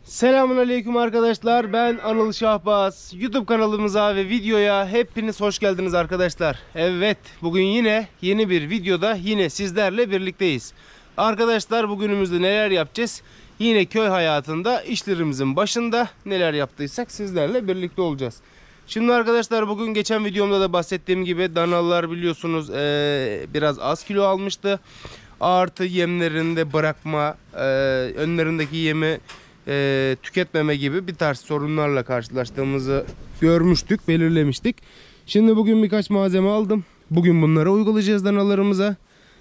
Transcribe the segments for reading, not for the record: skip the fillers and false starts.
Selamünaleyküm arkadaşlar. Ben Anıl Şahbaz. YouTube kanalımıza ve videoya hepiniz hoş geldiniz arkadaşlar. Evet, bugün yine yeni bir videoda yine sizlerle birlikteyiz. Arkadaşlar, bugünümüzde neler yapacağız? Yine köy hayatında işlerimizin başında neler yaptıysak sizlerle birlikte olacağız. Şimdi arkadaşlar, bugün geçen videomda da bahsettiğim gibi danalar biliyorsunuz biraz az kilo almıştı. Artı yemlerinde bırakma, önlerindeki yemi tüketmeme gibi bir tarz sorunlarla karşılaştığımızı görmüştük, belirlemiştik. Şimdi bugün birkaç malzeme aldım. Bugün bunları uygulayacağız danalarımıza.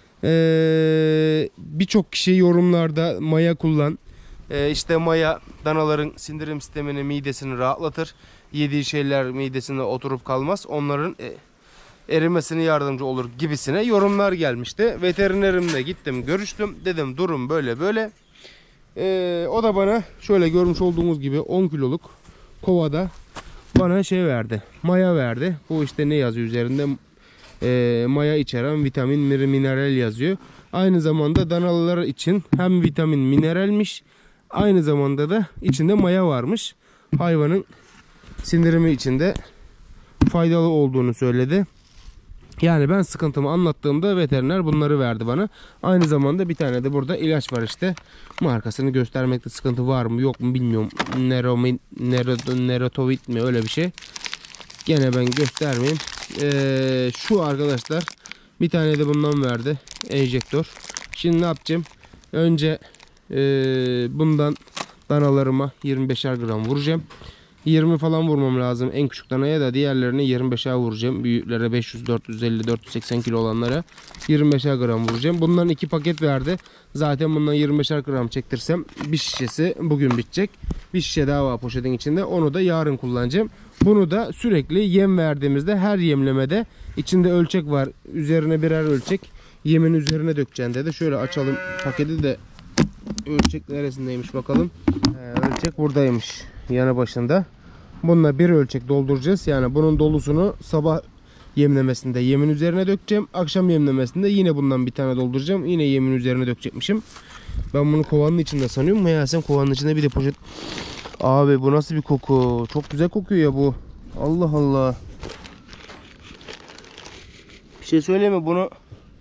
Birçok kişi yorumlarda maya kullan. İşte maya danaların sindirim sistemini, midesini rahatlatır. Yediği şeyler midesine oturup kalmaz. Onların erimesine yardımcı olur gibisine yorumlar gelmişti. Veterinerimle gittim, görüştüm. Dedim durum böyle böyle. O da bana şöyle görmüş olduğunuz gibi 10 kiloluk kovada bana şey verdi. Maya verdi. Bu işte ne yazıyor üzerinde? Maya içeren vitamin, mineral yazıyor. Aynı zamanda danalar için hem vitamin, mineralmiş. Aynı zamanda da içinde maya varmış. Hayvanın sindirimi içinde faydalı olduğunu söyledi. Yani ben sıkıntımı anlattığımda veteriner bunları verdi bana. Aynı zamanda bir tane de burada ilaç var işte. Markasını göstermekte sıkıntı var mı yok mu bilmiyorum. Nerotovit mi öyle bir şey. Gene ben göstermeyeyim. Şu arkadaşlar bir tane de bundan verdi. Enjektör. Şimdi ne yapacağım? Önce bundan danalarıma 25'er gram vuracağım. 20 falan vurmam lazım en küçük danaya da, diğerlerine 25'er vuracağım. Büyüklere 500, 450, 480 kilo olanlara 25'er gram vuracağım. Bundan 2 paket verdi. Zaten bundan 25'er gram çektirsem bir şişesi bugün bitecek. Bir şişe daha var poşetin içinde. Onu da yarın kullanacağım. Bunu da sürekli yem verdiğimizde her yemlemede içinde ölçek var. Üzerine birer ölçek yemin üzerine dökeceğim dedi. Şöyle açalım paketi de, ölçek neresindeymiş bakalım. Ölçek buradaymış, yanı başında. Bununla bir ölçek dolduracağız. Yani bunun dolusunu sabah yemlemesinde yemin üzerine dökeceğim. Akşam yemlemesinde yine bundan bir tane dolduracağım. Yine yemin üzerine dökecekmişim. Ben bunu kovanın içinde sanıyorum. Meğersem kovanın içinde bir de poşet. Abi bu nasıl bir koku? Çok güzel kokuyor ya bu. Allah Allah. Bir şey söyleyeyim mi? Bunu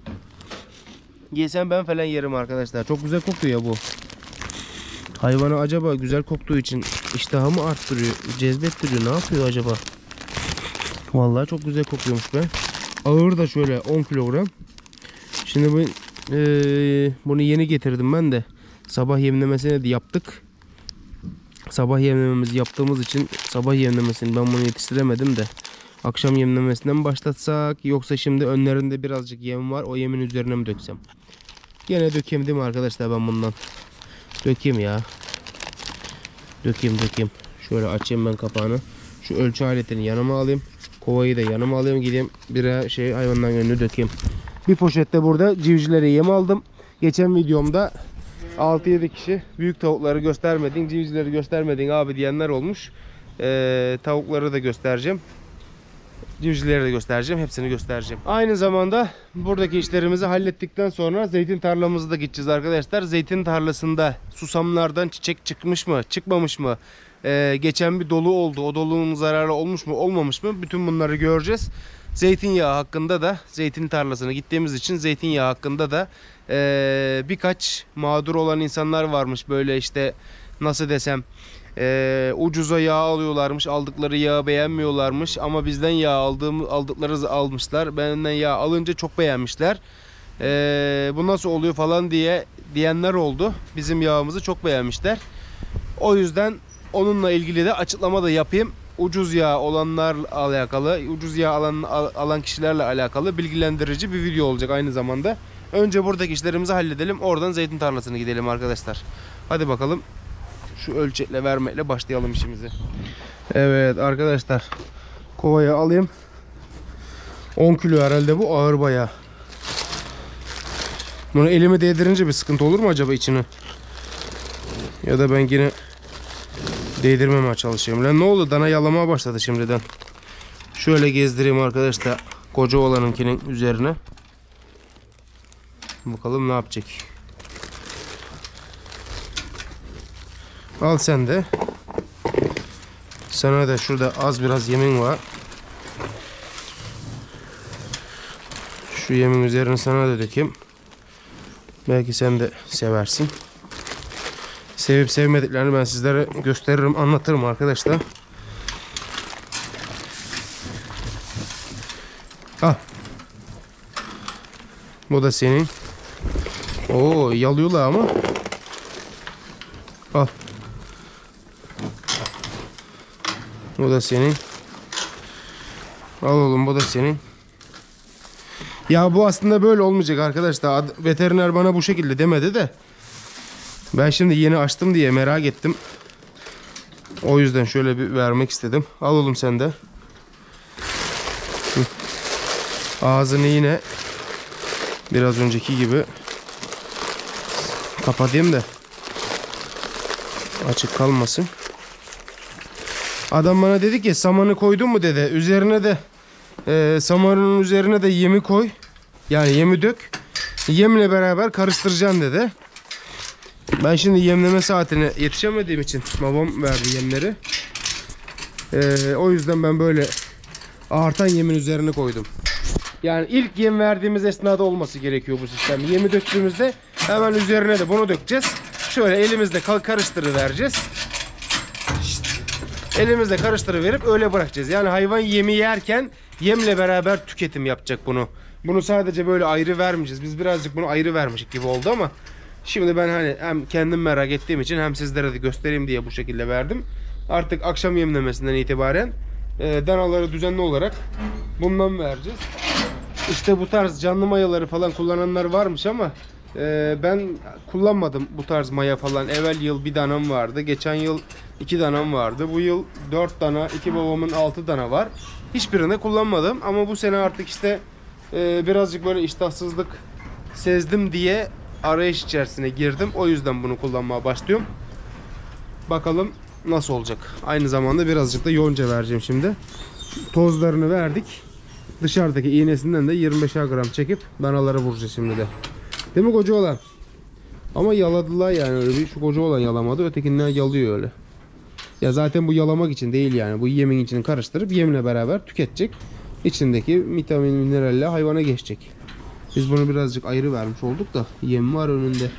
yesem ben falan yerim arkadaşlar. Çok güzel kokuyor ya bu. Hayvanı acaba güzel koktuğu için iştahımı arttırıyor, cezbettiriyor, ne yapıyor acaba? Vallahi çok güzel kokuyormuş be. Ağır da şöyle 10 kilogram. Şimdi bunu yeni getirdim ben de. Sabah yemlemesini de yaptık. Sabah yemlememizi yaptığımız için sabah yemlemesini ben bunu yetiştiremedim de. Akşam yemlemesinden mi başlatsak, yoksa şimdi önlerinde birazcık yem var, o yemin üzerine mi döksem? Gene dökeyim değil mi arkadaşlar, ben bundan? Dökeyim ya. Dökeyim. Şöyle açayım ben kapağını. Şu ölçü aletini yanıma alayım. Kovayı da yanıma alayım. Gideyim bir hayvandan önünü dökeyim. Bir poşette burada civcivlere yem aldım. Geçen videomda 6-7 kişi büyük tavukları göstermedin, civcivleri göstermedin abi diyenler olmuş. Tavukları da göstereceğim. Civcivleri de göstereceğim. Hepsini göstereceğim. Aynı zamanda buradaki işlerimizi hallettikten sonra zeytin tarlamızı da gideceğiz arkadaşlar. Zeytin tarlasında susamlardan çiçek çıkmış mı, çıkmamış mı? Geçen bir dolu oldu. O dolunun zararı olmuş mu, olmamış mı? Bütün bunları göreceğiz. Zeytinyağı hakkında da, zeytin tarlasına gittiğimiz için zeytinyağı hakkında da birkaç mağdur olan insanlar varmış. Böyle işte nasıl desem, ucuza yağ alıyorlarmış, aldıkları yağı beğenmiyorlarmış ama bizden yağ aldıkları almışlar. Benden yağ alınca çok beğenmişler. Bu nasıl oluyor falan diyenler oldu. Bizim yağımızı çok beğenmişler. O yüzden onunla ilgili de açıklama da yapayım. Ucuz yağ olanlarla alakalı, ucuz yağ alan kişilerle alakalı bilgilendirici bir video olacak aynı zamanda. Önce buradaki işlerimizi halledelim. Oradan zeytin tarlasına gidelim arkadaşlar. Hadi bakalım. Şu ölçekle vermekle başlayalım işimizi. Evet arkadaşlar, kovayı alayım. 10 kilo herhalde bu, ağır bayağı. Bunu elime değdirince bir sıkıntı olur mu acaba içine? Ya da ben yine değdirmemeye çalışayım. Lan ne oldu, dana yalamaya başladı şimdiden. Şöyle gezdireyim arkadaşlar koca olanınkinin üzerine. Bakalım ne yapacak. Al sen de. Sana da şurada az biraz yemin var. Şu yemin üzerine sana da dökeyim. Belki sen de seversin. Sevip sevmediklerini ben sizlere gösteririm, anlatırım arkadaşlar. Al. Bu da senin. Oo, yalıyorlar ama. Al. Bu da senin. Al oğlum, bu da senin. Ya bu aslında böyle olmayacak arkadaşlar. Veteriner bana bu şekilde demedi de. Ben şimdi yeni açtım diye merak ettim. O yüzden şöyle bir vermek istedim. Al oğlum sen de. Ağzını yine biraz önceki gibi kapatayım da açık kalmasın. Adam bana dedi ki samanı koydun mu dedi. Üzerine de samanın üzerine de yemi koy. Yani yemi dök. Yemle beraber karıştıracaksın dedi. Ben şimdi yemleme saatine yetişemediğim için babam verdi yemleri. O yüzden ben böyle artan yemin üzerine koydum. Yani ilk yem verdiğimiz esnada olması gerekiyor bu sistem. Yemi döktüğümüzde hemen üzerine de bunu dökeceğiz. Şöyle elimizde karıştırıvereceğiz. Elimizde karıştırıverip öyle bırakacağız. Yani hayvan yemi yerken yemle beraber tüketim yapacak bunu. Bunu sadece böyle ayrı vermeyeceğiz. Biz birazcık bunu ayrı vermişik gibi oldu ama şimdi ben hani hem kendim merak ettiğim için hem sizlere de göstereyim diye bu şekilde verdim. Artık akşam yemlemesinden itibaren danaları düzenli olarak bundan vereceğiz. İşte bu tarz canlı mayaları falan kullananlar varmış ama ben kullanmadım bu tarz maya falan. Evvel yıl bir danam vardı. Geçen yıl 2 danam vardı. Bu yıl 4 dana, 2 babamın 6 dana var. Hiçbirini kullanmadım ama bu sene artık işte birazcık böyle iştahsızlık sezdim diye arayış içerisine girdim. O yüzden bunu kullanmaya başlıyorum. Bakalım nasıl olacak. Aynı zamanda birazcık da yonca vereceğim şimdi. Tozlarını verdik. Dışarıdaki iğnesinden de 25'er gram çekip danalara vuracağız şimdi de. Değil mi koca olan? Ama yaladılar yani, öyle bir şu koca olan yalamadı. Ötekinden yalıyor öyle. Ya zaten bu yalamak için değil yani. Bu yemin içini karıştırıp yemle beraber tüketecek. İçindeki vitamin, mineralle hayvana geçecek. Biz bunu birazcık ayrı vermiş olduk da yem var önünde.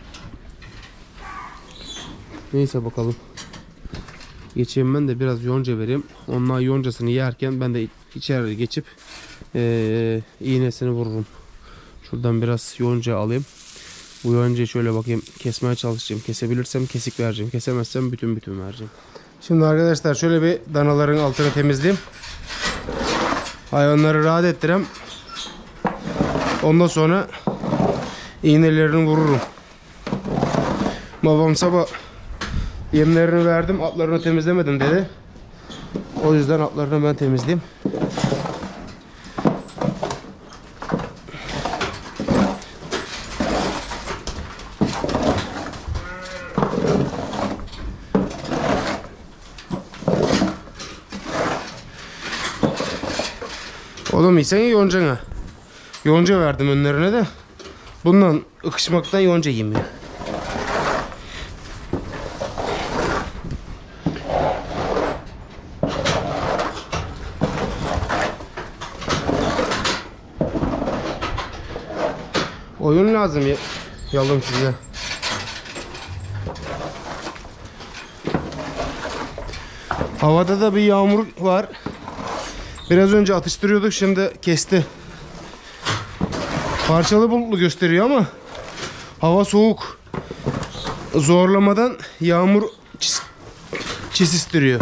Neyse bakalım. Geçeyim ben de biraz yonca vereyim. Onlar yoncasını yerken ben de içeri geçip iğnesini vururum. Şuradan biraz yonca alayım. Bu yoncayı şöyle bakayım kesmeye çalışacağım. Kesebilirsem kesik vereceğim. Kesemezsem bütün vereceğim. Şimdi arkadaşlar şöyle bir danaların altını temizleyeyim. Hayvanları rahat ettirem. Ondan sonra iğnelerini vururum. Babam sabah yemlerini verdim, atlarını temizlemedim dedi. O yüzden atlarını ben temizleyeyim. Oğlum yesen ya yoncana. Yonca verdim önlerine de. Bundan ıkışmaktan yonca yemiyor. Oyun lazım ya. Yalım size. Havada da bir yağmur var. Biraz önce atıştırıyorduk, şimdi kesti. Parçalı bulutlu gösteriyor ama hava soğuk. Zorlamadan yağmur çisistiriyor.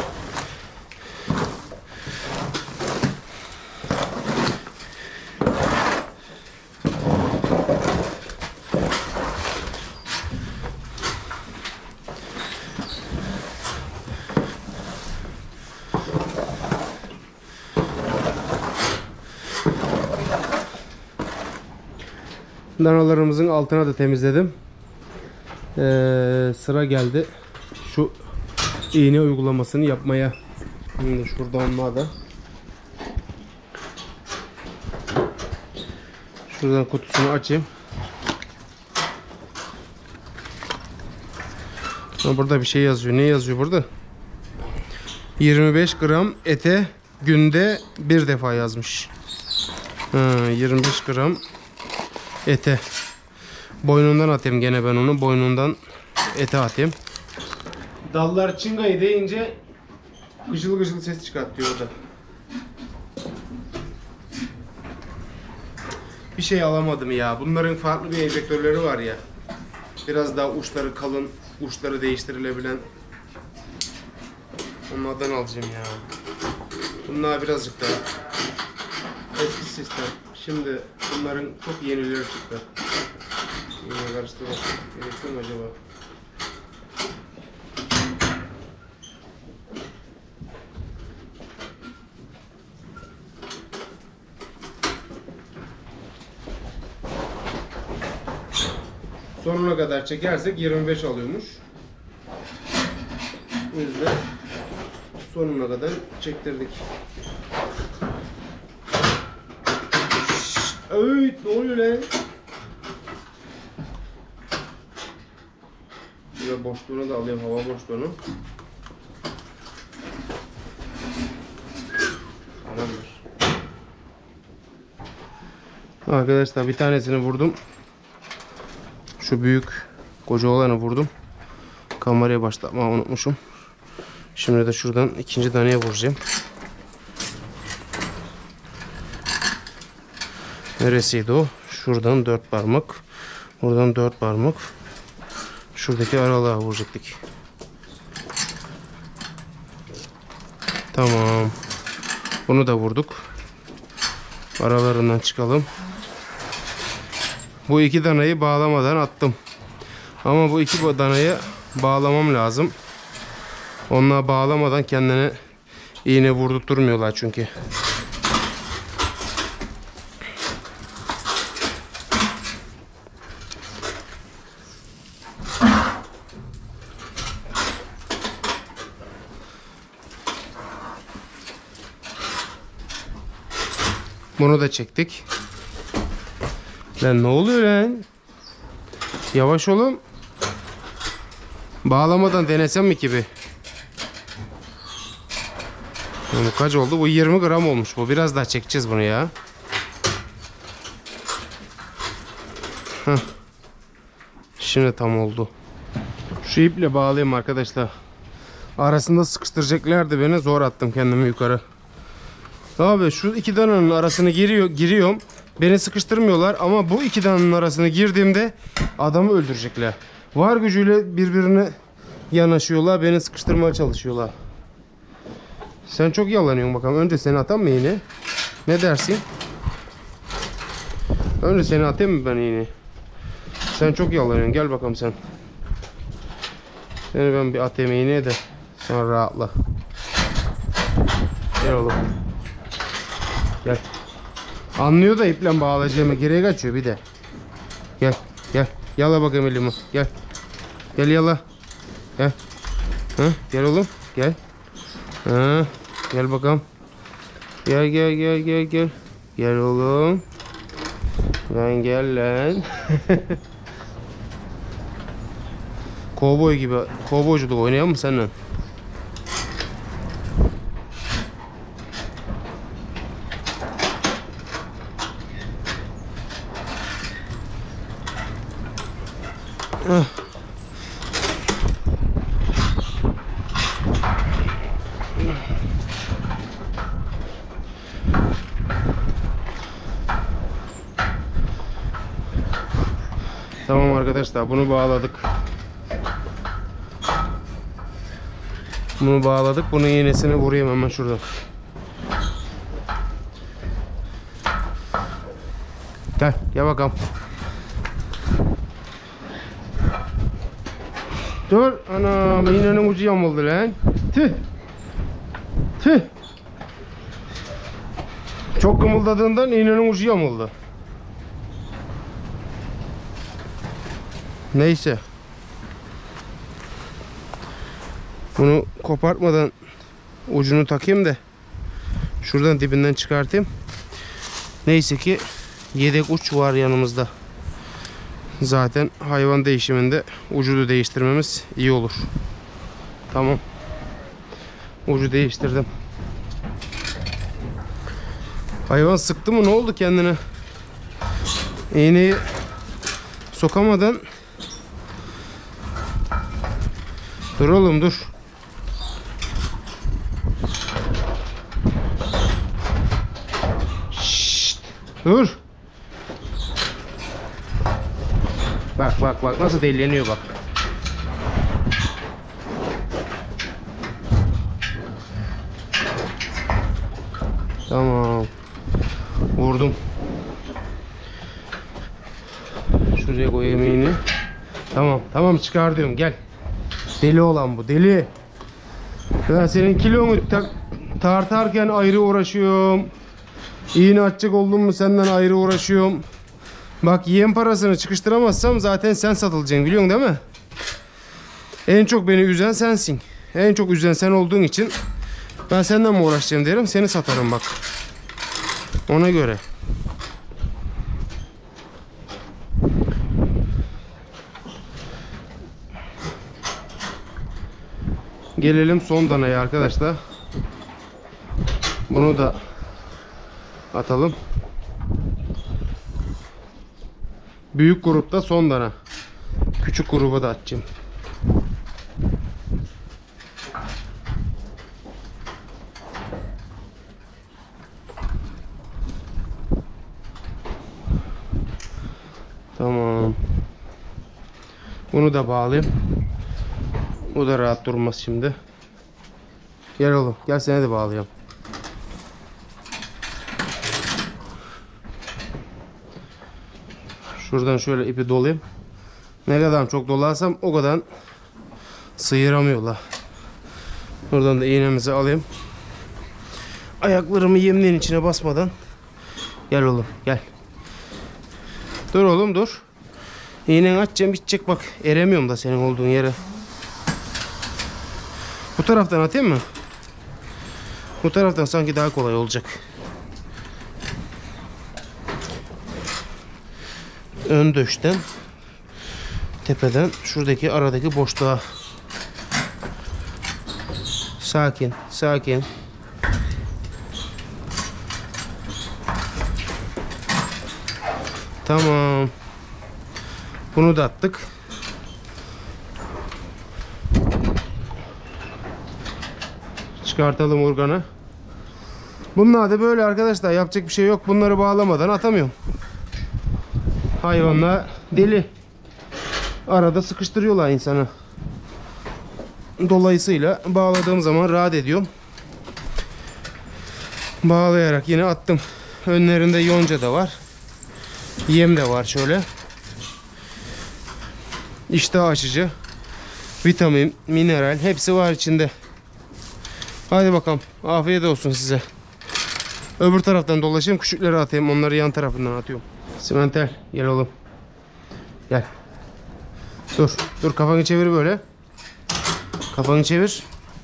Danalarımızın altına da temizledim. Sıra geldi şu iğne uygulamasını yapmaya. Şimdi şurada onlar da. Şuradan kutusunu açayım. Burada bir şey yazıyor. Ne yazıyor burada? 25 gram ete günde bir defa yazmış. 25 gram ete. Boynundan atayım gene ben onu. Boynundan ete atayım. Dallar çingayı deyince gıcıl gıcıl ses çıkartıyor o da. Bir şey alamadım ya. Bunların farklı bir enjektörleri var ya. Biraz daha uçları kalın, uçları değiştirilebilen. Onlardan alacağım ya. Bunlar birazcık daha eski sistem. Şimdi bunların çok yenileri çıktı. Yine karıştırmak gerekiyor mu acaba? Sonuna kadar çekersek 25 alıyormuş. O yüzden sonuna kadar çektirdik. Evet, ne oluyor lan? Şöyle boşluğunu da alayım, hava boşluğunu. Tamamdır. Arkadaşlar bir tanesini vurdum. Şu büyük koca olanı vurdum. Kameraya başlatmayı unutmuşum. Şimdi de şuradan ikinci taneye vuracağım. Neresiydi o? Şuradan 4 parmak. Buradan 4 parmak. Şuradaki aralığa vuracaktık. Tamam. Bunu da vurduk. Aralarından çıkalım. Bu iki danayı bağlamadan attım. Ama bu iki danayı bağlamam lazım. Onlar bağlamadan kendine iğne vurdurtmuyorlar çünkü. Bunu da çektik. Lan ne oluyor lan? Yavaş olun. Bağlamadan denesem mi ki bir? Yani kaç oldu? Bu 20 gram olmuş bu. Biraz daha çekeceğiz bunu ya. Heh. Şimdi tam oldu. Şu iple bağlayayım arkadaşlar. Arasında sıkıştıracaklardı beni. Zor attım kendimi yukarı. Abi şu iki dananın arasını giriyorum. Beni sıkıştırmıyorlar ama bu iki dananın arasına girdiğimde adamı öldürecekler. Var gücüyle birbirine yanaşıyorlar. Beni sıkıştırmaya çalışıyorlar. Sen çok yalanıyorsun bakalım. Önce seni atayım mı iğne? Ne dersin? Önce seni atayım mı ben iğne? Sen çok yalanıyorsun. Gel bakalım sen. Seni ben bir atayım iğneye de sonra rahatla. Gel oğlum. Gel. Anlıyor da iple bağlayacağımı geriye kaçıyor bir de. Gel gel. Yala bakayım elimi. Gel. Gel yala. Gel. Ha, gel oğlum. Gel. Ha, gel bakalım. Gel gel gel gel gel. Gel oğlum. Lan gel lan. Kovboy gibi. Kovboyculuk oynayalım mı seninle? Tamam arkadaşlar, bunu bağladık. Bunu bağladık. Bunun iğnesini vurayım hemen şuradan. Gel, gel bakalım. Dur, anam iğnenin ucu yamuldu lan. Tüh. Tüh. Çok kımıldadığından iğnenin ucu yamuldu. Neyse. Bunu kopartmadan ucunu takayım da şuradan dibinden çıkartayım. Neyse ki yedek uç var yanımızda. Zaten hayvan değişiminde ucu da değiştirmemiz iyi olur. Tamam. Ucu değiştirdim. Hayvan sıktı mı, ne oldu kendine? İğneyi sokamadan. Dur oğlum dur. Şşt, dur. Bak bak bak nasıl delileniyor bak. Tamam. Vurdum. Şuraya koyayım iğneyi. Tamam tamam, çıkar diyorum, gel. Deli olan bu, deli. Ben senin kilonu tartarken ayrı uğraşıyorum. İğne atacak oldum mu senden ayrı uğraşıyorum. Bak, yem parasını çıkıştıramazsam zaten sen satılacaksın, biliyorsun değil mi? En çok beni üzen sensin. En çok üzen sen olduğun için ben senden mi uğraşacağım derim, seni satarım bak. Ona göre. Gelelim son danaya arkadaşlar. Bunu da atalım. Büyük grupta son dana. Küçük gruba da atacağım. Tamam. Bunu da bağlayayım. Bu da rahat durmaz şimdi. Gel oğlum, gel seni de bağlayalım. Şuradan şöyle ipi dolayayım. Ne kadar çok dolarsam o kadar sıyıramıyorlar. Buradan da iğnemizi alayım. Ayaklarımı yemliğin içine basmadan. Gel oğlum, gel. Dur oğlum dur. İğneni açacağım, bitecek bak. Eremiyorum da senin olduğun yere. Bu taraftan atayım mı? Bu taraftan sanki daha kolay olacak. Ön döşten, tepeden şuradaki aradaki boşluğa. Sakin sakin. Tamam. Bunu da attık. Çıkartalım urganı. Bunlar da böyle arkadaşlar, yapacak bir şey yok. Bunları bağlamadan atamıyorum. Hayvanlar deli. Arada sıkıştırıyorlar insanı. Dolayısıyla bağladığım zaman rahat ediyorum. Bağlayarak yine attım. Önlerinde yonca da var. Yem de var şöyle. İştah açıcı. Vitamin, mineral hepsi var içinde. Hadi bakalım. Afiyet olsun size. Öbür taraftan dolaşayım. Küçükleri atayım. Onları yan tarafından atıyorum. Simentel gel oğlum. Gel. Dur. Dur, kafanı çevir böyle. Kafanı çevir.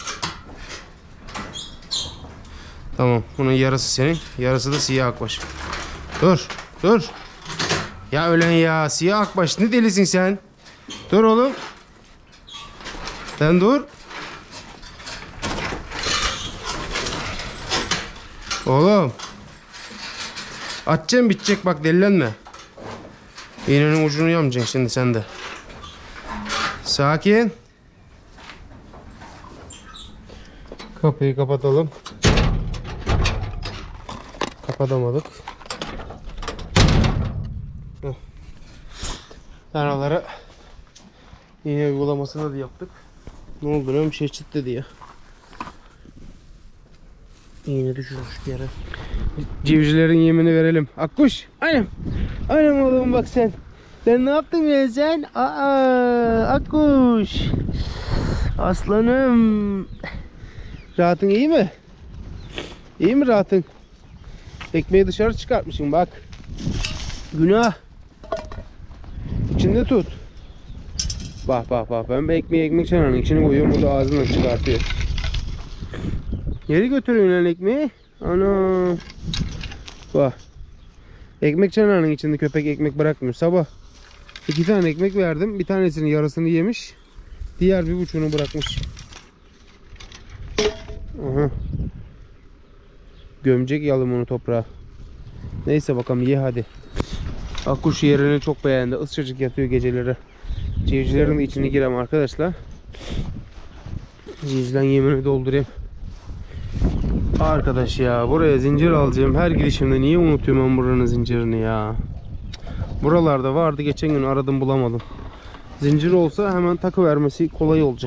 Tamam. Bunun yarısı senin. Yarısı da siyah akbaş. Dur. Dur. Ya ölen ya. Siyah akbaş. Ne delisin sen? Dur oğlum. Sen dur. Oğlum. Atacağım, bitecek bak, delilenme. İğnenin ucunu yamayacaksın şimdi sen de. Sakin. Kapıyı kapatalım. Kapatamadık. Aralara iğne uygulamasını da yaptık. Ne oldu lan, bir şey çıt dedi ya. İğne düşürmüş bir yere. Civcivlerin yemini verelim. Akkuş. Anam. Anam oğlum bak sen. Sen ne yaptın ya sen? Aa, Akkuş. Aslanım. Rahatın iyi mi? İyi mi rahatın? Ekmeği dışarı çıkartmışsın bak. Günah. İçinde tut. Bak bak bak. Ben bir ekmek çanağının içine koyuyorum. O da ağzından çıkartıyor. Geri götürüyorsun lan ekmeği. Ana. Bak. Ekmek çanağının içinde köpek ekmek bırakmıyor. Sabah 2 tane ekmek verdim. Bir tanesinin yarısını yemiş. Diğer 1,5'unu bırakmış. Aha. Gömecek yalım onu toprağa. Neyse bakalım ye hadi. Akkuş yerini çok beğendi. Isıcacık yatıyor geceleri. Civcivlerin de içine girem arkadaşlar. Civcivden yemini doldurayım. Arkadaş ya, buraya zincir alacağım. Her gidişimde niye unutuyorum ben buranın zincirini ya. Buralarda vardı, geçen gün aradım bulamadım. Zincir olsa hemen takı vermesi kolay olacak.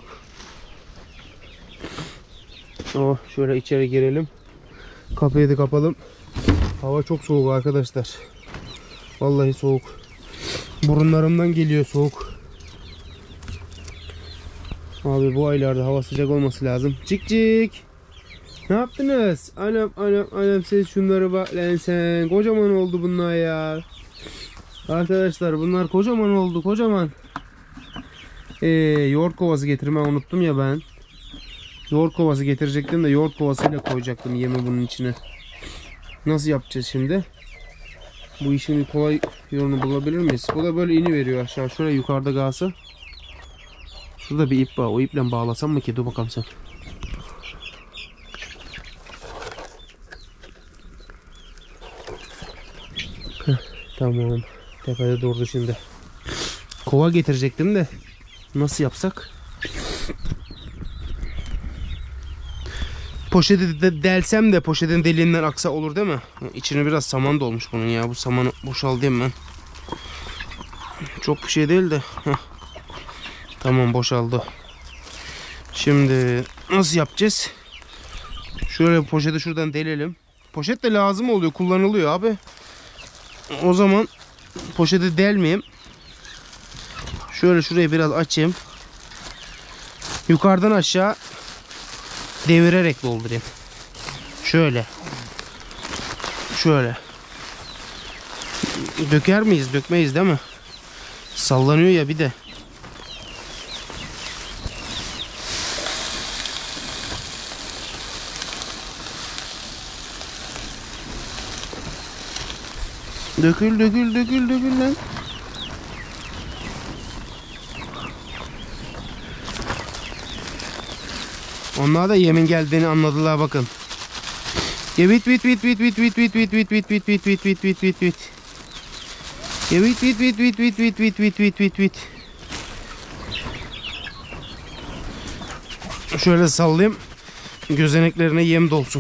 Oh, şöyle içeri girelim. Kapıyı da kapalım. Hava çok soğuk arkadaşlar. Vallahi soğuk. Burunlarımdan geliyor soğuk. Abi bu aylarda hava sıcak olması lazım. Cik cik. Ne yaptınız? Anam siz şunları bak lan sen. Kocaman oldu bunlar ya. Arkadaşlar bunlar kocaman oldu, kocaman. Yoğurt kovası getirmeyi unuttum ya ben. Yoğurt kovası getirecektim de yoğurt kovasıyla koyacaktım yemi bunun içine. Nasıl yapacağız şimdi? Bu işin kolay yolunu bulabilir miyiz? Bu da böyle ini veriyor aşağı. Şuraya yukarıda kalsa. Şurada bir ip var. O iple bağlasam mı ki? Dur bakalım sen. Heh, tamam. Tepede durdu şimdi. Kova getirecektim de. Nasıl yapsak? Poşeti de delsem de poşetin deliğinden aksa olur değil mi? İçine biraz saman dolmuş bunun ya. Bu samanı boşaltayım ben. Çok bir şey değil de. Heh. Tamam, boşaldı. Şimdi nasıl yapacağız? Şöyle poşeti şuradan delelim. Poşet de lazım oluyor, kullanılıyor abi. O zaman poşeti delmeyeyim. Şöyle şurayı biraz açayım. Yukarıdan aşağı devirerek doldurayım. Şöyle. Şöyle. Döker miyiz? Dökmeyiz değil mi? Sallanıyor ya bir de. Dökül lan. Onlar da yemin geldiğini anladılar bakın. Ya bit. Ya bit. Şöyle sallayayım. Gözeneklerine yem dolsun.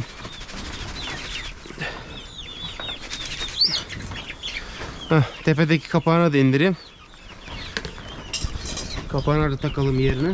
Heh, tepedeki kapağına da indireyim. Kapağına da takalım yerine.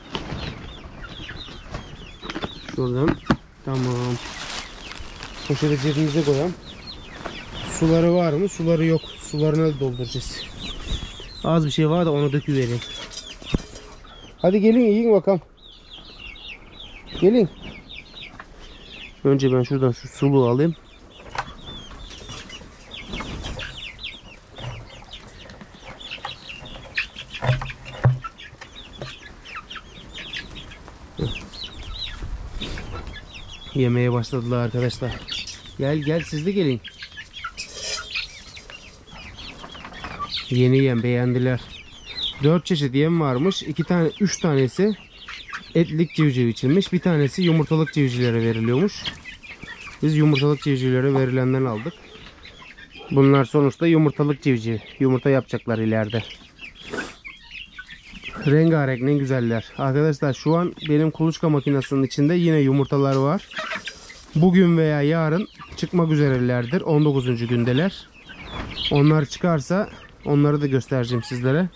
Şuradan. Tamam. Poşeti cebimize koyalım. Suları var mı? Suları yok. Sularını da dolduracağız. Az bir şey var da onu döküvereyim. Hadi gelin yiyin bakalım. Gelin. Önce ben şuradan şu suluğu alayım. Yemeye başladılar arkadaşlar. Gel siz de gelin. Yeni yem beğendiler. 4 çeşit yem varmış. 3 tanesi etlik civciv içilmiş. Bir tanesi yumurtalık civcivlere veriliyormuş. Biz yumurtalık civcivlere verilenden aldık. Bunlar sonuçta yumurtalık civciv. Yumurta yapacaklar ileride. Rengarenk, ne güzeller. Arkadaşlar şu an benim kuluçka makinesinin içinde yine yumurtalar var. Bugün veya yarın çıkmak üzerelerdir. 19. gündeler. Onlar çıkarsa onları da göstereceğim sizlere.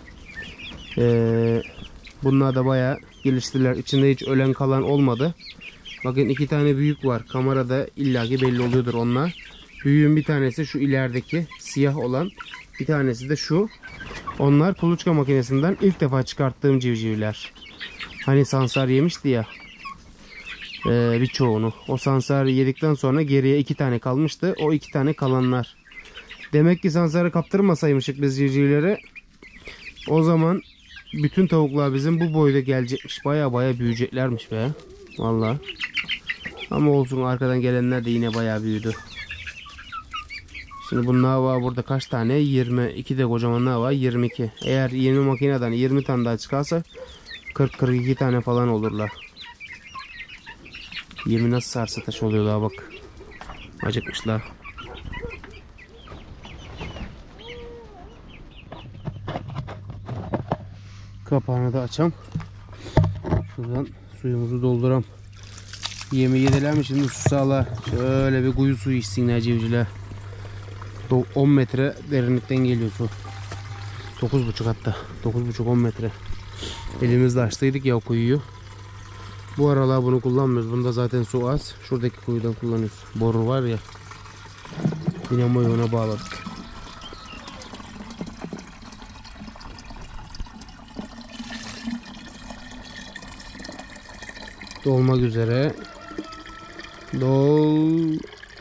Bunlar da bayağı geliştiler. İçinde hiç ölen kalan olmadı. Bakın 2 tane büyük var. Kamerada illaki belli oluyordur onlar. Büyüğün bir tanesi şu ilerideki siyah olan. Bir tanesi de şu. Onlar kuluçka makinesinden ilk defa çıkarttığım civcivler. Hani sansar yemişti ya. Birçoğunu. O sansarı yedikten sonra geriye 2 tane kalmıştı. O 2 tane kalanlar. Demek ki sansarı kaptırmasaymışık biz civcivlere. O zaman bütün tavuklar bizim bu boyda gelecekmiş. Baya büyüyeceklermiş be. Vallahi. Ama olsun, arkadan gelenler de yine baya büyüdü. Şimdi bunun hava burada kaç tane? 22 de kocaman hava 22. Eğer yeni makineden 20 tane daha çıkarsa 40-42 tane falan olurlar. 20 nasıl sarsa taş oluyor daha bak. Acıkmışlar. Kapağını da açam. Şuradan suyumuzu dolduram. Yemi yediler mi şimdi susalar. Şöyle bir kuyu suyu içsinler civcivler. 10 metre derinlikten geliyor su. 9,5 hatta. 9,5-10 metre. Elimizle açtıydık ya o kuyuyu. Bu aralar bunu kullanmıyoruz. Bunda zaten su az. Şuradaki kuyudan kullanıyoruz. Boru var ya. Dinamoyu ona bağladık. Dolmak üzere. Doldu.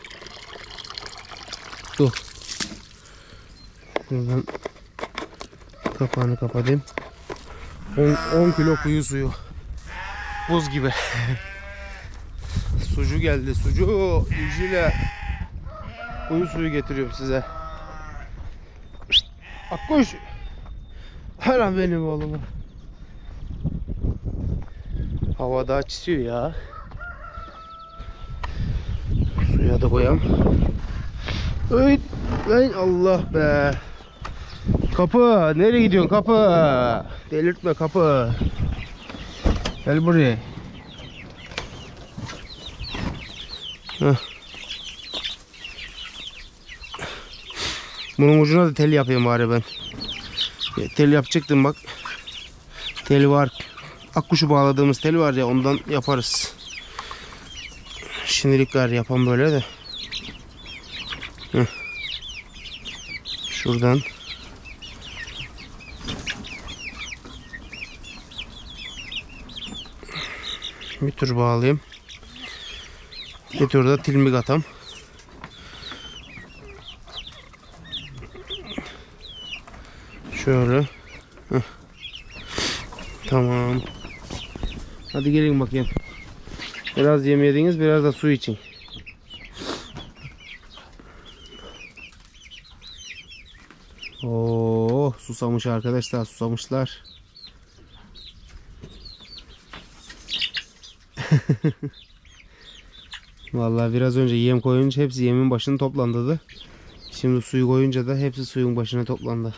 Buradan kapağını kapatayım. 10 kilo kuyu suyu. Buz gibi. Sucu geldi. Sucu. İjiyle kuyu suyu getiriyorum size. Akkuş. Hala benim oğlum. Havada açıyor ya. Suya da koyalım. Ay Allah be. Kapı. Nereye gidiyorsun kapı? Delirtme kapı. Gel buraya. Heh. Bunun ucuna da tel yapayım bari ben. Tel yapacaktım bak. Tel var. Akkuşu bağladığımız tel var ya, ondan yaparız. Şimdilik gar yapan böyle de. Heh. Şuradan. Bir tur bağlayayım. Bir tur da tilmik atam. Şöyle. Heh. Tamam. Hadi gelin bakayım. Biraz yem yediniz, biraz da su için. Oo, susamış arkadaşlar, susamışlar. Vallahi biraz önce yem koyunca hepsi yemin başına toplandı. Şimdi suyu koyunca da hepsi suyun başına toplandı.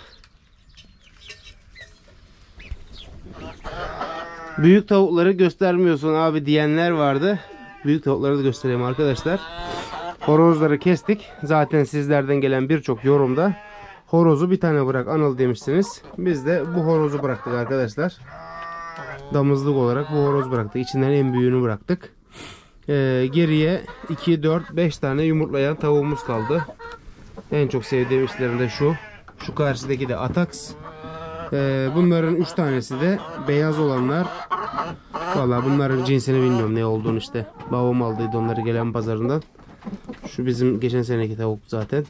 Büyük tavukları göstermiyorsun abi diyenler vardı. Büyük tavukları da göstereyim arkadaşlar. Horozları kestik. Zaten sizlerden gelen birçok yorumda horozu bir tane bırak Anıl demişsiniz. Biz de bu horozu bıraktık arkadaşlar. Damızlık olarak bu horoz bıraktık. İçinden en büyüğünü bıraktık. Geriye 2, 4, 5 tane yumurtlayan tavuğumuz kaldı. En çok sevdiğim işlerinde şu. Şu karşıdaki de Atax. Bunların 3 tanesi de beyaz olanlar. Vallahi bunların cinsini bilmiyorum ne olduğunu işte. Babam aldıydı onları gelen pazarından. Şu bizim geçen seneki tavuk zaten.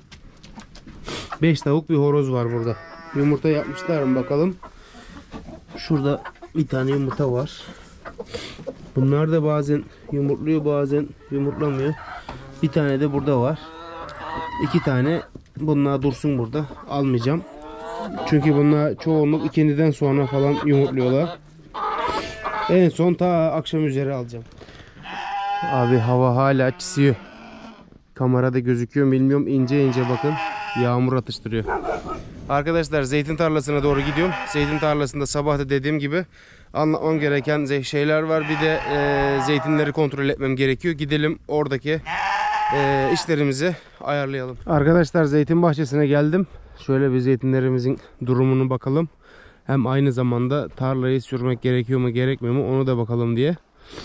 5 tavuk bir horoz var burada. Yumurta yapmışlar mı bakalım. Şurada bir tane yumurta var. Bunlar da bazen yumurtluyor bazen yumurtlamıyor. Bir tane de burada var. 2 tane bunlar dursun burada. Almayacağım. Çünkü bunlar çoğunluk ikindiden sonra falan yumurtluyorlar. En son ta akşam üzeri alacağım. Abi hava hala çisiyor. Kamerada gözüküyor bilmiyorum, ince ince bakın. Yağmur atıştırıyor. Arkadaşlar zeytin tarlasına doğru gidiyorum. Zeytin tarlasında sabah da dediğim gibi anlatmam gereken şeyler var. Bir de zeytinleri kontrol etmem gerekiyor. Gidelim oradaki işlerimizi ayarlayalım. Arkadaşlar zeytin bahçesine geldim. Şöyle bir zeytinlerimizin durumunu bakalım. Hem aynı zamanda tarlayı sürmek gerekiyor mu gerekmiyor mu onu da bakalım diye.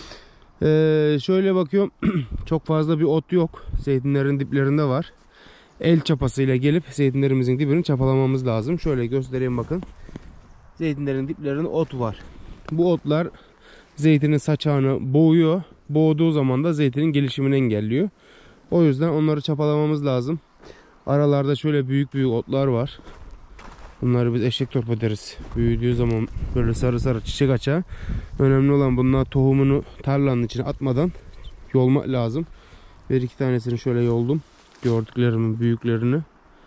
Şöyle bakıyorum. Çok fazla bir ot yok. Zeytinlerin diplerinde var. El çapasıyla gelip zeytinlerimizin dibini çapalamamız lazım. Şöyle göstereyim bakın. Zeytinlerin diplerinde ot var. Bu otlar zeytinin saçağını boğuyor. Boğduğu zaman da zeytinin gelişimini engelliyor. O yüzden onları çapalamamız lazım. Aralarda şöyle büyük büyük otlar var. Bunları biz eşek torpa deriz. Büyüdüğü zaman böyle sarı sarı çiçek açar. Önemli olan bunlar tohumunu tarlanın içine atmadan yolmak lazım. Bir iki tanesini şöyle yoldum. Gördüklerimin büyüklerini.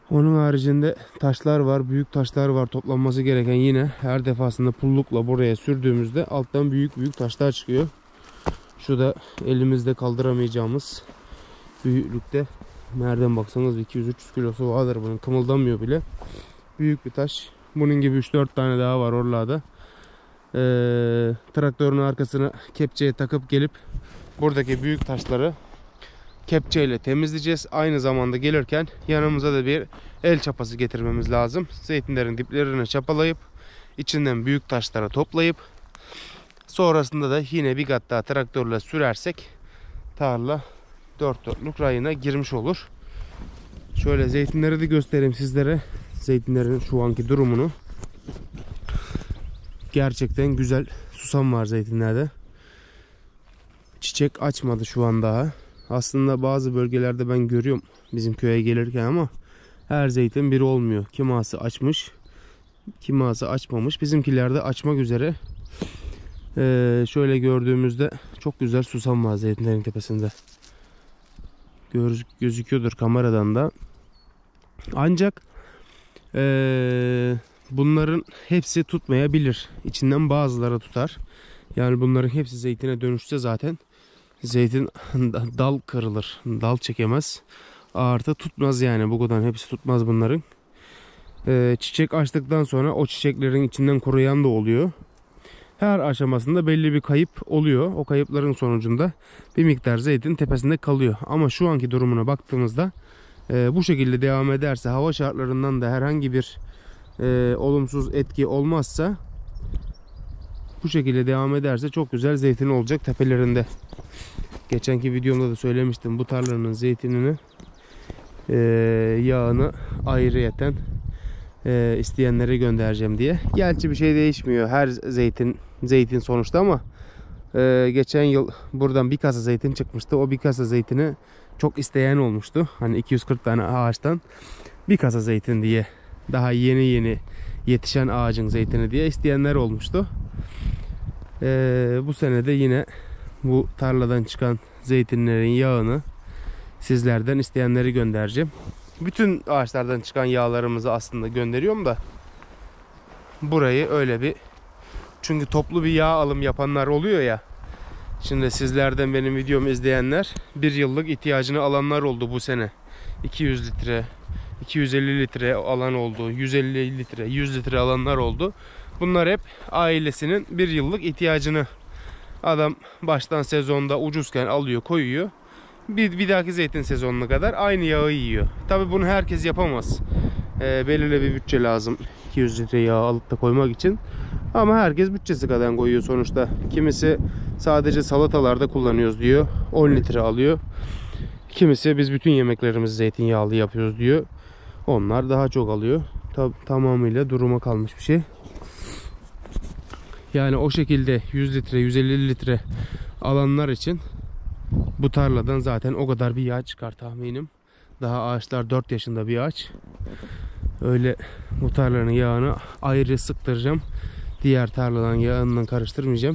Onun haricinde taşlar var. Büyük taşlar var. Toplanması gereken, yine her defasında pullukla buraya sürdüğümüzde alttan büyük taşlar çıkıyor. Şu da elimizde kaldıramayacağımız büyüklükte. Nereden baksanız 200-300 kilosu vardır bunun. Kımıldamıyor bile. Büyük bir taş. Bunun gibi 3-4 tane daha var oralarda. Traktörün arkasına kepçeye takıp gelip buradaki büyük taşları kepçeyle temizleyeceğiz. Aynı zamanda gelirken yanımıza da bir el çapası getirmemiz lazım. Zeytinlerin diplerini çapalayıp içinden büyük taşları toplayıp sonrasında da yine bir kat daha traktörle sürersek tarla dört dörtlük rayına girmiş olur. Şöyle zeytinleri de göstereyim sizlere. Zeytinlerin şu anki durumunu. Gerçekten güzel susam var zeytinlerde. Çiçek açmadı şu an daha. Aslında bazı bölgelerde ben görüyorum bizim köye gelirken ama her zeytin biri olmuyor. Kiması açmış, kiması açmamış. Bizimkilerde açmak üzere. Şöyle gördüğümüzde çok güzel susam var zeytinlerin tepesinde. Gözüküyordur kameradan da. Ancak bunların hepsi tutmayabilir. İçinden bazıları tutar. Yani bunların hepsi zeytine dönüşse zaten zeytin dal kırılır. Dal çekemez. Artı tutmaz yani. Bu kadar hepsi tutmaz bunların. Çiçek açtıktan sonra o çiçeklerin içinden kuruyan da oluyor. Her aşamasında belli bir kayıp oluyor. O kayıpların sonucunda bir miktar zeytin tepesinde kalıyor. Ama şu anki durumuna baktığımızda bu şekilde devam ederse, hava şartlarından da herhangi bir olumsuz etki olmazsa, bu şekilde devam ederse çok güzel zeytin olacak tepelerinde. Geçenki videomda da söylemiştim, bu tarlanın zeytinini yağını ayrıyeten isteyenlere göndereceğim diye. Gerçi bir şey değişmiyor her zeytin sonuçta ama geçen yıl buradan bir kasa zeytin çıkmıştı. O bir kasa zeytini çok isteyen olmuştu. Hani 240 tane ağaçtan bir kasa zeytin diye, daha yeni yetişen ağacın zeytini diye isteyenler olmuştu. Bu sene de yine bu tarladan çıkan zeytinlerin yağını sizlerden isteyenleri göndereceğim. Bütün ağaçlardan çıkan yağlarımızı aslında gönderiyorum da burayı öyle bir, çünkü toplu bir yağ alım yapanlar oluyor ya. Şimdi sizlerden benim videomu izleyenler bir yıllık ihtiyacını alanlar oldu bu sene. 200 litre, 250 litre alan oldu, 150 litre, 100 litre alanlar oldu. Bunlar hep ailesinin bir yıllık ihtiyacını, adam baştan sezonda ucuzken alıyor, koyuyor. Bir dahaki zeytin sezonuna kadar aynı yağı yiyor. Tabi bunu herkes yapamaz. Belirli bir bütçe lazım 200 litre yağ alıp da koymak için. Ama herkes bütçesi kadar koyuyor sonuçta. Kimisi sadece salatalarda kullanıyoruz diyor, 10 litre alıyor. Kimisi biz bütün yemeklerimizi zeytinyağlı yapıyoruz diyor. Onlar daha çok alıyor. Tamamıyla duruma kalmış bir şey. Yani o şekilde 100 litre, 150 litre alanlar için bu tarladan zaten o kadar bir yağ çıkar tahminim. Daha ağaçlar 4 yaşında bir ağaç. Öyle bu tarlanın yağını ayrı sıktıracağım. Diğer tarladan yağından karıştırmayacağım.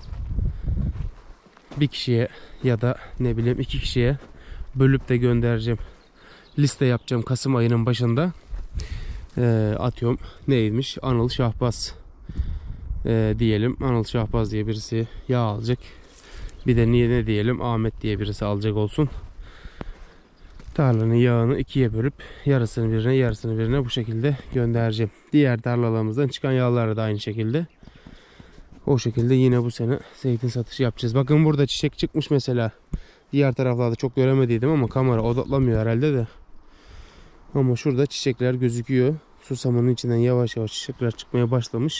Bir kişiye ya da ne bileyim 2 kişiye bölüp de göndereceğim. Liste yapacağım Kasım ayının başında. Atıyorum neymiş? Anıl Şahbaz diyelim. Anıl Şahbaz diye birisi yağ alacak. Bir de ne diyelim, Ahmet diye birisi alacak olsun. Tarlanın yağını ikiye bölüp yarısını birine, yarısını birine bu şekilde göndereceğim. Diğer tarlalarımızdan çıkan yağları da aynı şekilde. O şekilde yine bu sene zeytin satışı yapacağız. Bakın burada çiçek çıkmış mesela. Diğer taraflarda çok göremediydim ama kamera odaklamıyor herhalde de. Ama şurada çiçekler gözüküyor. Susamın içinden yavaş yavaş çiçekler çıkmaya başlamış.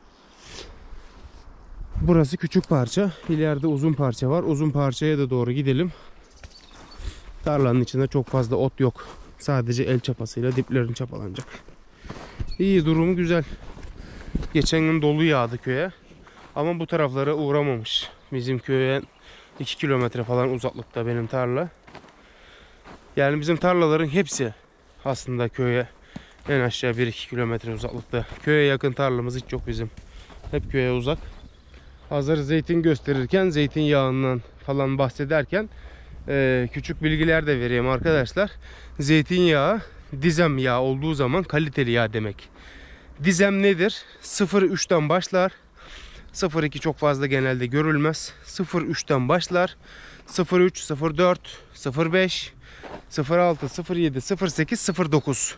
Burası küçük parça. İleride uzun parça var. Uzun parçaya da doğru gidelim. Tarlanın içinde çok fazla ot yok. Sadece el çapasıyla diplerin çapalanacak. İyi, durumu güzel. Geçen gün dolu yağdı köye. Ama bu taraflara uğramamış. Bizim köye 2 kilometre falan uzaklıkta benim tarla. Yani bizim tarlaların hepsi aslında köye en aşağı 1-2 kilometre uzaklıkta. Köye yakın tarlamız hiç yok bizim. Hep köye uzak. Hazır zeytin gösterirken, zeytinyağından falan bahsederken küçük bilgiler de vereyim arkadaşlar. Zeytinyağı dizem yağ olduğu zaman kaliteli yağ demek. Dizem nedir? 0,3'ten başlar. 0,2 çok fazla genelde görülmez. 0,3'ten başlar. 0,3, 0,4, 0,5, 0,6, 0,7, 0,8, 0,9.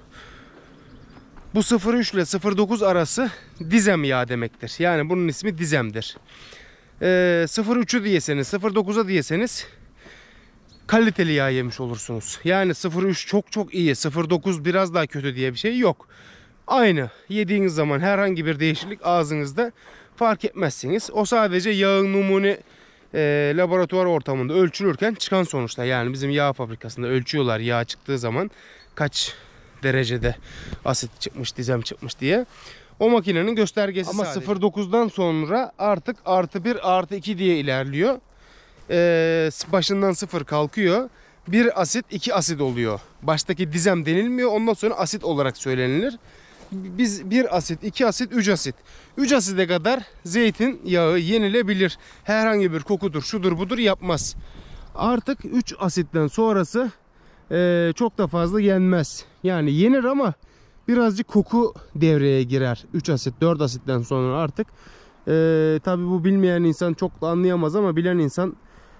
Bu 0,3 ile 0,9 arası dizem yağ demektir. Yani bunun ismi dizemdir. 0,3'ü diyeseniz, 0,9'a diyeseniz kaliteli yağ yemiş olursunuz. Yani 0,3 çok çok iyi, 0,9 biraz daha kötü diye bir şey yok. Aynı. Yediğiniz zaman herhangi bir değişiklik ağzınızda fark etmezsiniz. O sadece yağın numune laboratuvar ortamında ölçülürken çıkan sonuçta. Yani bizim yağ fabrikasında ölçüyorlar yağ çıktığı zaman kaç derecede asit çıkmış, dizem çıkmış diye. O makinenin göstergesi. Ama 0,9'dan sonra artık +1 +2 diye ilerliyor. Başından 0 kalkıyor. 1 asit 2 asit oluyor. Baştaki dizem denilmiyor. Ondan sonra asit olarak söylenilir. Biz 1 asit, 2 asit, 3 asit. 3 asite kadar zeytin yağı yenilebilir. Herhangi bir kokudur, şudur budur yapmaz. Artık 3 asitten sonrası çok da fazla yenmez. Yani yenir ama birazcık koku devreye girer. 3 asit, 4 asitten sonra artık. Tabi bu bilmeyen insan çok da anlayamaz ama bilen insan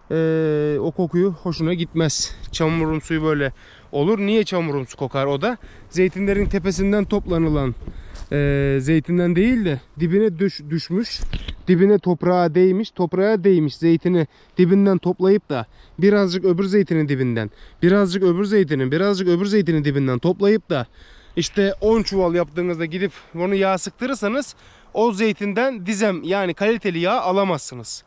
o kokuyu hoşuna gitmez. Çamurumsu böyle olur. Niye çamurumsu kokar o da? Zeytinlerin tepesinden toplanılan zeytinden değil de dibine düşmüş, dibine toprağa değmiş zeytini dibinden toplayıp da birazcık öbür zeytinin dibinden, birazcık öbür zeytinin dibinden toplayıp da işte 10 çuval yaptığınızda gidip onu yağ sıktırırsanız o zeytinden dizem yani kaliteli yağ alamazsınız.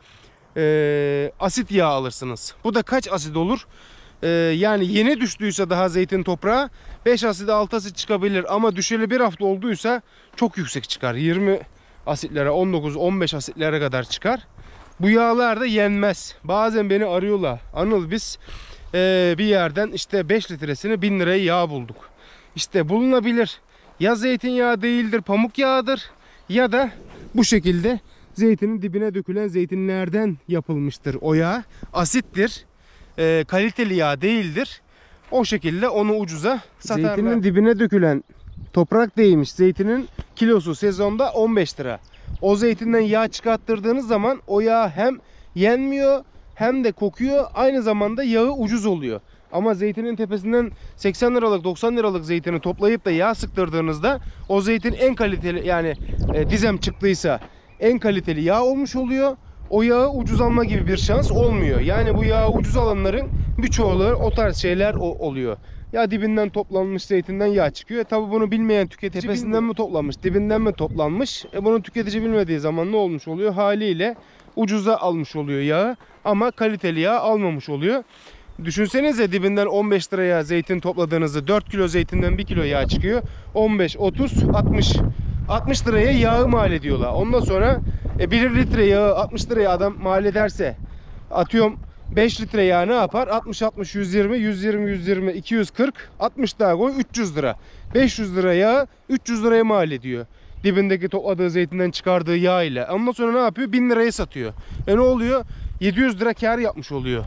Asit yağ alırsınız. Bu da kaç asit olur? Yani yeni düştüyse daha zeytin toprağa 5 asit 6 asit çıkabilir ama düşeli bir hafta olduysa çok yüksek çıkar. 20 asitlere 19-15 asitlere kadar çıkar. Bu yağlar da yenmez. Bazen beni arıyorlar. Anıl biz bir yerden işte 5 litresini 1000 liraya yağ bulduk. İşte bulunabilir. Ya zeytinyağı değildir, pamuk yağıdır ya da bu şekilde zeytinin dibine dökülen zeytinlerden yapılmıştır o yağ. Asittir. Kaliteli yağ değildir. O şekilde onu ucuza satarlar. Zeytinin dibine dökülen toprak değmiş zeytinin kilosu sezonda 15 lira. O zeytinden yağ çıkarttırdığınız zaman o yağ hem yenmiyor hem de kokuyor. Aynı zamanda yağı ucuz oluyor. Ama zeytinin tepesinden 80 liralık 90 liralık zeytini toplayıp da yağ sıktırdığınızda o zeytin en kaliteli yani dizem çıktıysa en kaliteli yağ olmuş oluyor. O yağı ucuz alma gibi bir şans olmuyor. Yani bu yağı ucuz alanların birçoğu o tarz şeyler oluyor. Ya dibinden toplanmış zeytinden yağ çıkıyor. Tabi bunu bilmeyen tüketici tepesinden mi toplanmış, dibinden mi toplanmış? Bunu tüketici bilmediği zaman ne olmuş oluyor? Haliyle ucuza almış oluyor yağı ama kaliteli yağ almamış oluyor. Düşünsenize dibinden 15 liraya zeytin topladığınızda 4 kilo zeytinden 1 kilo yağ çıkıyor. 15, 30, 60. 60 liraya yağı mal ediyorlar. Ondan sonra 1 litre yağı 60 liraya adam mal ederse atıyorum 5 litre yağ ne yapar? 60, 60, 120, 120, 120, 240, 60 daha koy 300 lira. 500 lira yağı 300 liraya mal ediyor. Dibindeki topladığı zeytinden çıkardığı yağ ile. Ondan sonra ne yapıyor? 1000 liraya satıyor. Ne oluyor? 700 lira kar yapmış oluyor.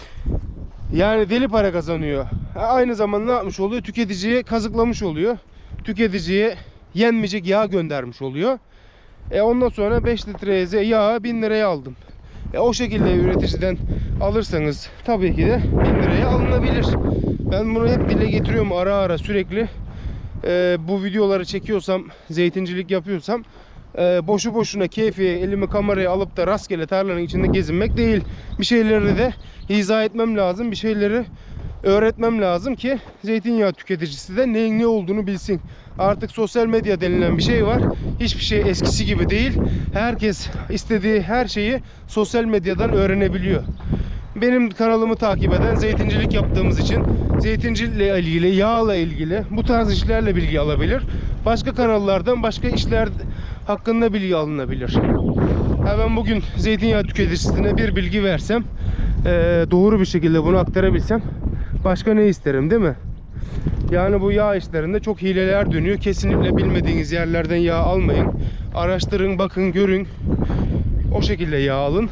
Yani deli para kazanıyor. Aynı zamanda ne yapmış oluyor? Tüketiciye kazıklamış oluyor. Tüketiciye yenmeyecek yağ göndermiş oluyor. Ondan sonra 5 litre yağı 1000 liraya aldım. O şekilde üreticiden alırsanız tabii ki de 1000 liraya alınabilir. Ben bunu hep dile getiriyorum ara ara sürekli. Bu videoları çekiyorsam, zeytincilik yapıyorsam boşu boşuna keyfi elimi kameraya alıp da rastgele tarlanın içinde gezinmek değil. Bir şeyleri de izah etmem lazım. Bir şeyleri öğretmem lazım ki zeytinyağı tüketicisi de neyin ne olduğunu bilsin. Artık sosyal medya denilen bir şey var. Hiçbir şey eskisi gibi değil. Herkes istediği her şeyi sosyal medyadan öğrenebiliyor. Benim kanalımı takip eden, zeytincilik yaptığımız için zeytincilikle ilgili, yağla ilgili bu tarz işlerle bilgi alabilir. Başka kanallardan başka işler hakkında bilgi alınabilir. Ben bugün zeytinyağı tüketicisine bir bilgi versem, doğru bir şekilde bunu aktarabilsem başka ne isterim, değil mi? Yani bu yağ işlerinde çok hileler dönüyor. Kesinlikle bilmediğiniz yerlerden yağ almayın. Araştırın, bakın, görün. O şekilde yağ alın.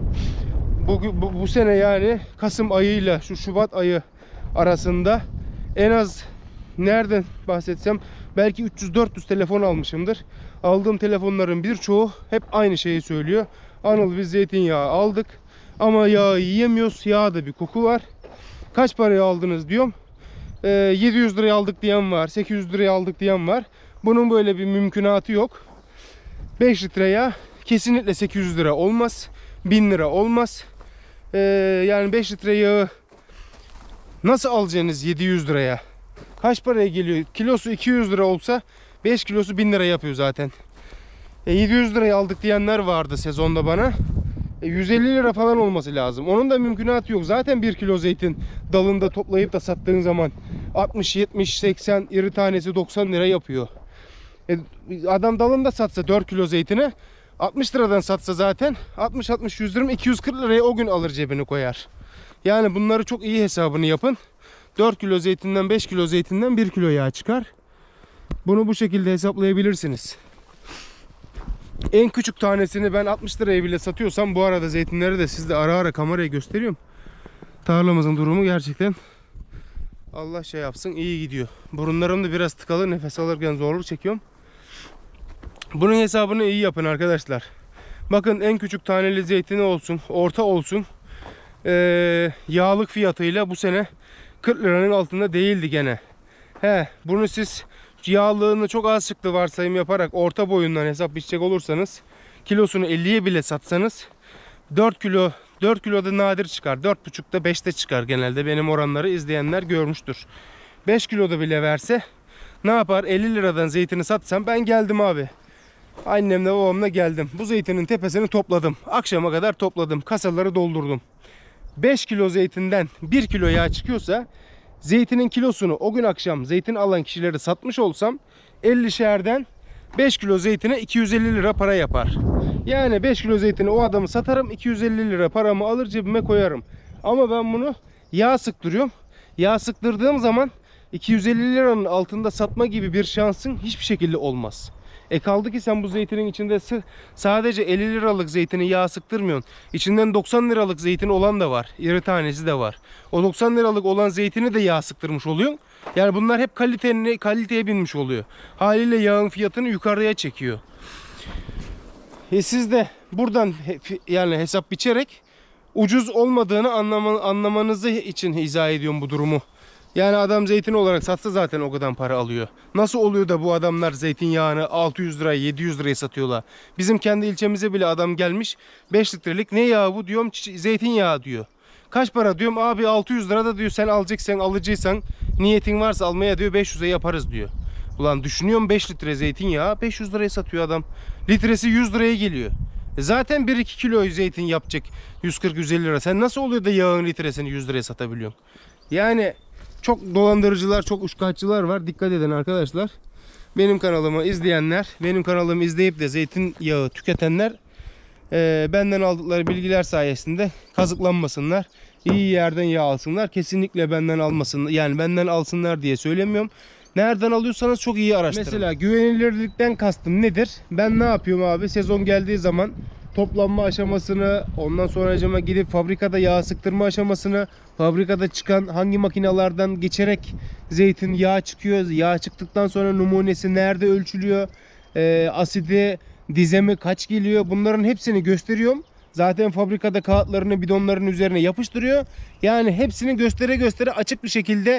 Bu sene yani Kasım ayıyla şu Şubat ayı arasında en az nereden bahsetsem belki 300-400 telefon almışımdır. Aldığım telefonların birçoğu hep aynı şeyi söylüyor. Anıl biz zeytinyağı aldık ama yağı yiyemiyoruz. Yağda bir koku var. Kaç paraya aldınız diyorum. 700 liraya aldık diyen var. 800 liraya aldık diyen var. Bunun böyle bir mümkünatı yok. 5 litre yağ kesinlikle 800 lira olmaz. 1000 lira olmaz. Yani 5 litre yağı nasıl alacaksınız 700 liraya? Kaç paraya geliyor? Kilosu 200 lira olsa 5 kilosu 1000 lira yapıyor zaten. 700 liraya aldık diyenler vardı sezonda bana. 150 lira falan olması lazım. Onun da mümkünatı yok. Zaten 1 kilo zeytin dalında toplayıp da sattığın zaman 60, 70, 80 iri tanesi 90 lira yapıyor. Adam dalında satsa 4 kilo zeytini 60 liradan satsa zaten 60, 120, 240 liraya o gün alır cebine koyar. Yani bunları çok iyi hesabını yapın. 4 kilo zeytinden 5 kilo zeytinden 1 kilo yağ çıkar. Bunu bu şekilde hesaplayabilirsiniz. En küçük tanesini ben 60 liraya bile satıyorsam, bu arada zeytinleri de sizde ara ara kameraya gösteriyorum. Tarlamızın durumu gerçekten Allah şey yapsın iyi gidiyor. Burunlarım da biraz tıkalı, nefes alırken zorluk çekiyorum. Bunun hesabını iyi yapın arkadaşlar. Bakın en küçük taneli zeytini olsun, orta olsun. Yağlık fiyatıyla bu sene 40 liranın altında değildi gene. Bunu siz yağlığını çok az çıktı varsayım yaparak orta boyundan hesap biçecek olursanız, kilosunu 50'ye bile satsanız 4 kiloda nadir çıkar. 4,5'da 5'te çıkar genelde. Benim oranları izleyenler görmüştür. 5 kiloda bile verse ne yapar? 50 liradan zeytini satsam ben geldim abi. Annemle babamla geldim. Bu zeytinin tepesini topladım. Akşama kadar topladım. Kasaları doldurdum. 5 kilo zeytinden 1 kilo yağ çıkıyorsa, zeytinin kilosunu o gün akşam zeytin alan kişileri satmış olsam 50'şerden 5 kilo zeytine 250 lira para yapar. Yani 5 kilo zeytini o adamı satarım, 250 lira paramı alır cebime koyarım. Ama ben bunu yağ sıktırıyorum. Yağ sıktırdığım zaman 250 liranın altında satma gibi bir şansın hiçbir şekilde olmaz. Kaldı ki sen bu zeytinin içinde sadece 50 liralık zeytini yağ sıktırmıyorsun. İçinden 90 liralık zeytin olan da var. İri tanesi de var. O 90 liralık olan zeytini de yağ sıktırmış oluyorsun. Yani bunlar hep kaliteye binmiş oluyor. Haliyle yağın fiyatını yukarıya çekiyor. Siz de buradan yani hesap biçerek ucuz olmadığını anlamanızı için izah ediyorum bu durumu. Yani adam zeytin olarak satsa zaten o kadar para alıyor. Nasıl oluyor da bu adamlar zeytinyağını 600 liraya 700 liraya satıyorlar? Bizim kendi ilçemize bile adam gelmiş 5 litrelik ne yağı bu diyorum, zeytinyağı diyor. Kaç para diyorum, abi 600 lira da diyor, sen alacaksan alıcıysan niyetin varsa almaya diyor 500'e yaparız diyor. Ulan düşünüyorum 5 litre zeytinyağı 500 liraya satıyor adam. Litresi 100 liraya geliyor. Zaten 1-2 kilo zeytin yapacak 140-150 lira. Sen nasıl oluyor da yağın litresini 100 liraya satabiliyorsun? Yani çok dolandırıcılar, çok uçkaççılar var. Dikkat edin arkadaşlar. Benim kanalımı izleyenler, benim kanalımı izleyip de zeytinyağı tüketenler benden aldıkları bilgiler sayesinde kazıklanmasınlar. İyi yerden yağ alsınlar. Kesinlikle benden almasınlar. Yani benden alsınlar diye söylemiyorum. Nereden alıyorsanız çok iyi araştırın. Mesela güvenilirlikten kastım nedir? Ben ne yapıyorum abi? Sezon geldiği zaman toplanma aşamasını, ondan sonra gidip fabrikada yağ sıktırma aşamasını, fabrikada çıkan hangi makinalardan geçerek zeytin yağ çıkıyor, yağ çıktıktan sonra numunesi nerede ölçülüyor, asidi, dizemi kaç geliyor, bunların hepsini gösteriyorum. Zaten fabrikada kağıtlarını bidonların üzerine yapıştırıyor. Yani hepsini göstere göstere açık bir şekilde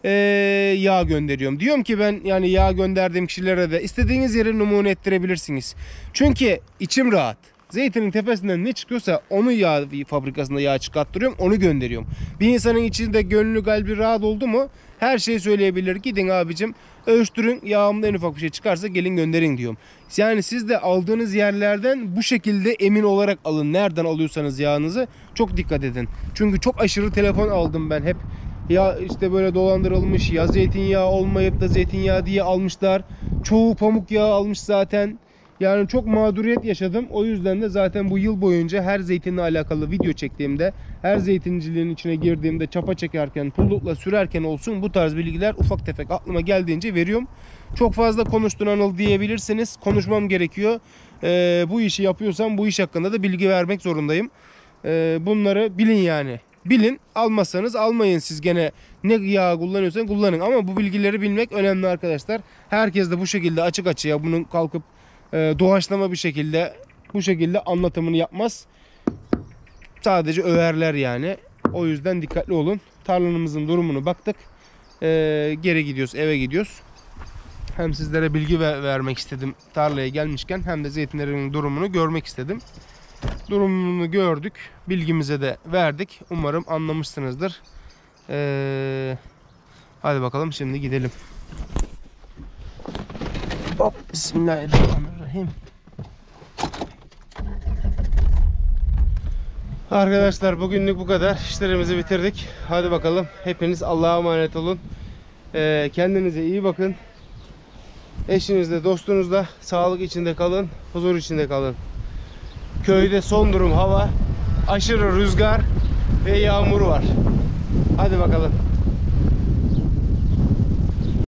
yağ gönderiyorum. Diyorum ki ben yani yağ gönderdiğim kişilere de istediğiniz yere numune ettirebilirsiniz. Çünkü içim rahat. Zeytinin tepesinden ne çıkıyorsa onu yağ fabrikasında yağ çıkarttırıyorum, onu gönderiyorum. Bir insanın içinde gönlü kalbi rahat oldu mu her şeyi söyleyebilir. Gidin abicim ölçtürün, yağımda en ufak bir şey çıkarsa gelin gönderin diyorum. Yani siz de aldığınız yerlerden bu şekilde emin olarak alın. Nereden alıyorsanız yağınızı çok dikkat edin. Çünkü çok aşırı telefon aldım ben hep. Ya işte böyle dolandırılmış, ya zeytinyağı olmayıp da zeytinyağı diye almışlar. Çoğu pamuk yağı almış zaten. Yani çok mağduriyet yaşadım. O yüzden de zaten bu yıl boyunca her zeytinle alakalı video çektiğimde, her zeytinciliğin içine girdiğimde, çapa çekerken, pullukla sürerken olsun bu tarz bilgiler ufak tefek aklıma geldiğince veriyorum. Çok fazla konuştun Anıl diyebilirsiniz. Konuşmam gerekiyor. Bu işi yapıyorsam bu iş hakkında da bilgi vermek zorundayım. Bunları bilin yani. bilin. Almazsanız almayın, siz gene ne yağ kullanıyorsan kullanın. Ama bu bilgileri bilmek önemli arkadaşlar. Herkes de bu şekilde açık açıya bunun kalkıp doğaçlama bir şekilde bu şekilde anlatımını yapmaz. Sadece överler yani. O yüzden dikkatli olun. Tarlanımızın durumunu baktık. Geri gidiyoruz, eve gidiyoruz. Hem sizlere bilgi vermek istedim tarlaya gelmişken, hem de zeytinlerin durumunu görmek istedim. Durumunu gördük. Bilgimize de verdik. Umarım anlamışsınızdır. Hadi bakalım şimdi gidelim. Hop, bismillahirrahmanirrahim. Arkadaşlar bugünlük bu kadar. İşlerimizi bitirdik. Hadi bakalım. Hepiniz Allah'a emanet olun. Kendinize iyi bakın. Eşinizle, dostunuzla sağlık içinde kalın. Huzur içinde kalın. Köyde son durum hava. Aşırı rüzgar ve yağmur var. Hadi bakalım.